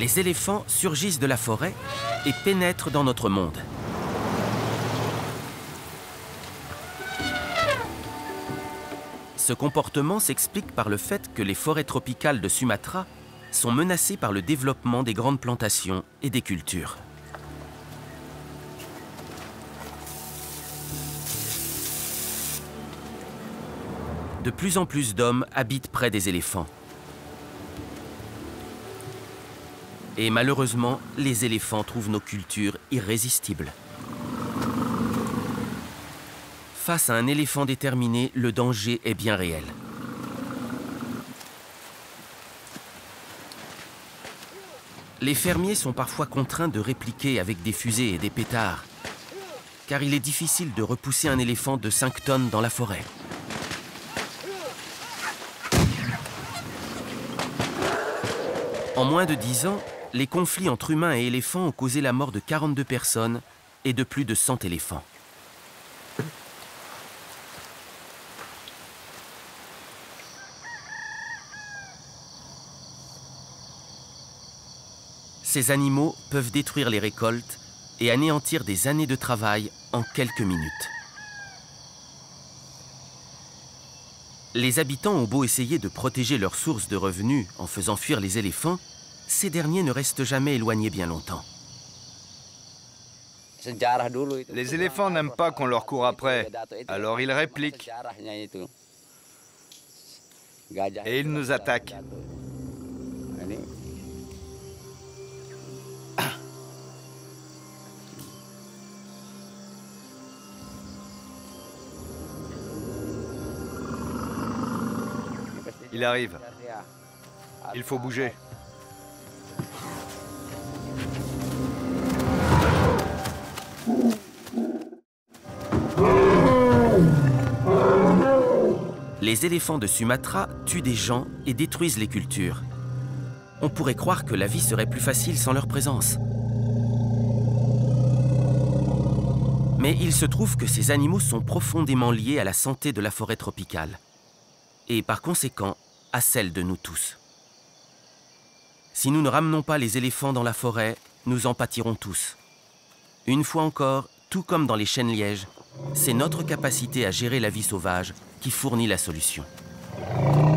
Les éléphants surgissent de la forêt et pénètrent dans notre monde. Ce comportement s'explique par le fait que les forêts tropicales de Sumatra sont menacées par le développement des grandes plantations et des cultures. De plus en plus d'hommes habitent près des éléphants. Et malheureusement, les éléphants trouvent nos cultures irrésistibles. Face à un éléphant déterminé, le danger est bien réel. Les fermiers sont parfois contraints de répliquer avec des fusées et des pétards, car il est difficile de repousser un éléphant de 5 tonnes dans la forêt. En moins de 10 ans, les conflits entre humains et éléphants ont causé la mort de 42 personnes et de plus de 100 éléphants. Ces animaux peuvent détruire les récoltes et anéantir des années de travail en quelques minutes. Les habitants ont beau essayer de protéger leurs sources de revenus en faisant fuir les éléphants, ces derniers ne restent jamais éloignés bien longtemps. Les éléphants n'aiment pas qu'on leur court après, alors ils répliquent. Et ils nous attaquent. Il arrive. Il faut bouger. Les éléphants de Sumatra tuent des gens et détruisent les cultures. On pourrait croire que la vie serait plus facile sans leur présence. Mais il se trouve que ces animaux sont profondément liés à la santé de la forêt tropicale. Et par conséquent, à celle de nous tous. Si nous ne ramenons pas les éléphants dans la forêt, nous en pâtirons tous. Une fois encore, tout comme dans les chênes-lièges, c'est notre capacité à gérer la vie sauvage qui fournit la solution.